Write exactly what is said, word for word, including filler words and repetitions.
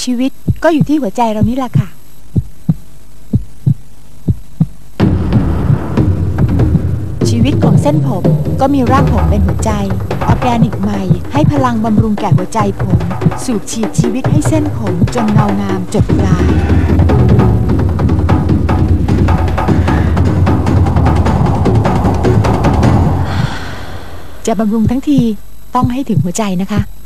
ชีวิตก็อยู่ที่หัวใจเรานี่แหละค่ะชีวิตของเส้นผมก็มีรากผมเป็นหัวใจออร์แกนิกใหม่ให้พลังบำรุงแก่หัวใจผมสูบฉีดชีวิตให้เส้นผมจนเงางามจดปลายจะบำรุงทั้งทีต้องให้ถึงหัวใจนะคะ